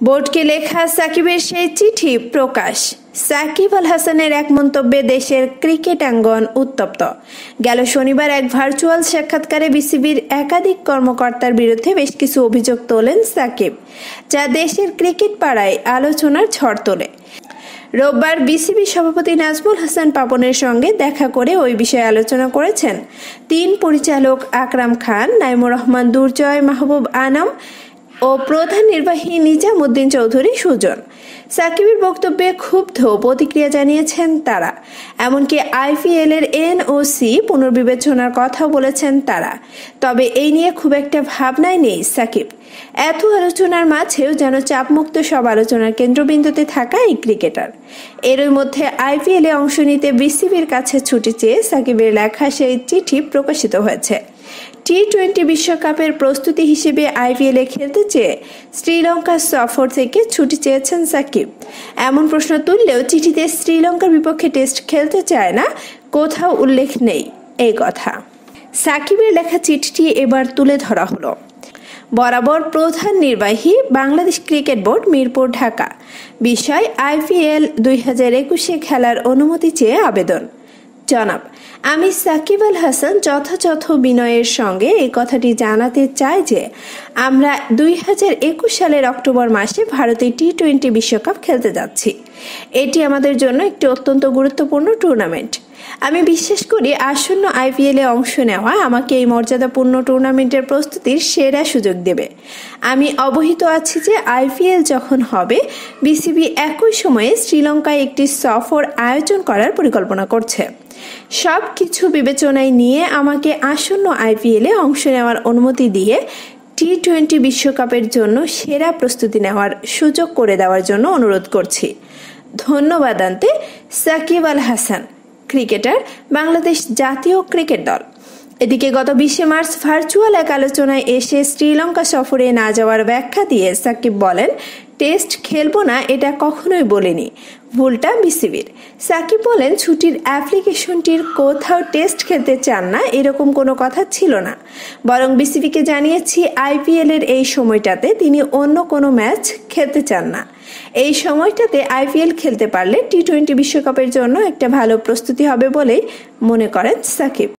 বোর্ডকে লেখা সাকিবের সেই চিঠি প্রকাশ। সাকিব আল হাসানের এক মন্তব্যে দেশের ক্রিকেটাঙ্গন উত্তপ্ত। গেল শনিবার এক ভার্চুয়াল সাক্ষাৎকারে বিসিবির একাধিক কর্মকর্তার বিরুদ্ধে বেশ কিছু অভিযোগ তোলেন সাকিব, যা দেশের ক্রিকেট পাড়ায় আলোচনার ঝড় তোলে। রোববার বিসিবি সভাপতি নাজমুল হাসান পাপনের সঙ্গে দেখা করে ওই বিষয়ে আলোচনা করেছেন তিন পরিচালক আকরাম খান, নাইমুর রহমান দুর্জয়, মাহবুব আনাম ও প্রধান নির্বাহী নিজামুদ্দিন চৌধুরী সুজন। সাকিবের বক্তব্যে ক্ষুব্ধ প্রতিক্রিয়া জানিয়েছেন তারা। এমনকি আইপিএল এর এনওসি পুনর্বিবেচনার কথাও বলেছেন তারা। তবে এই নিয়ে খুব একটা ভাবনায় নেই সাকিব। এত আলোচনার মাঝেও যেন চাপমুক্ত সব আলোচনার কেন্দ্রবিন্দুতে থাকা এই ক্রিকেটার। এরই মধ্যে আইপিএলে অংশ নিতে বিসিবির কাছে ছুটি চেয়ে সাকিবের লেখা সেই চিঠি প্রকাশিত হয়েছে। টি-20 বিশ্বকাপের প্রস্তুতি হিসেবে আইপিএলে খেলতে চেয়ে শ্রীলঙ্কা সফর থেকে ছুটি চেয়েছেন সাকিব। এমন প্রশ্ন তুললেও চিঠিতে শ্রীলঙ্কার বিপক্ষে টেস্ট খেলতে চায় না, কোথাও উল্লেখ নেই এই কথা। সাকিবের লেখা চিঠিটি এবার তুলে ধরা হলো। বরাবর প্রধান নির্বাহী, বাংলাদেশ ক্রিকেট বোর্ড, মিরপুর, ঢাকা। বিষয় আইপিএল 2021 খেলার অনুমতি চেয়ে আবেদন। জনাব, আমি সাকিব আল হাসান যথাযথ বিনয়ের সঙ্গে এই কথাটি জানাতে চাই যে আমরা 2021 সালের অক্টোবর মাসে ভারতে টি-20 বিশ্বকাপ খেলতে যাচ্ছি। এটি আমাদের জন্য একটি অত্যন্ত গুরুত্বপূর্ণ টুর্নামেন্ট। আমি বিশ্বাস করি আসন্ন আইপিএলে অংশ নেওয়া আমাকে এই মর্যাদাপূর্ণ টুর্নামেন্টের প্রস্তুতির সেরা সুযোগ দেবে। আমি অবহিত আছি যে আইপিএল যখন হবে, বিসিবি একই সময়ে শ্রীলঙ্কায় একটি সফর আয়োজন করার পরিকল্পনা করছে। সব কিছু বিবেচনায় নিয়ে আমাকে আসন্ন আইপিএলে অংশ নেওয়ার অনুমতি দিয়ে টি-20 বিশ্বকাপের জন্য সেরা প্রস্তুতি নেওয়ার সুযোগ করে দেওয়ার জন্য অনুরোধ করছি। ধন্যবাদ। আনতে সাকিব আল হাসান, ক্রিকেটার, বাংলাদেশ জাতীয় ক্রিকেট দল। এদিকে গত 20 মার্চ ভার্চুয়াল এক আলোচনায় এসে শ্রীলঙ্কা সফরে না যাওয়ার ব্যাখ্যা দিয়ে সাকিব বলেন, টেস্ট খেলবো না এটা কখনোই বলিনি, ভুলটা বিসিবির। সাকিব বলেন, ছুটির অ্যাপ্লিকেশনটির কোথাও টেস্ট খেলতে চান না এরকম কোনো কথা ছিল না, বরং বিসিবিকে জানিয়েছি আইপিএল এর এই সময়টাতে তিনি অন্য কোনো ম্যাচ খেলতে চান না। এই সময়টাতে আইপিএল খেলতে পারলে টি-20 বিশ্বকাপের জন্য একটা ভালো প্রস্তুতি হবে বলেই মনে করেন সাকিব।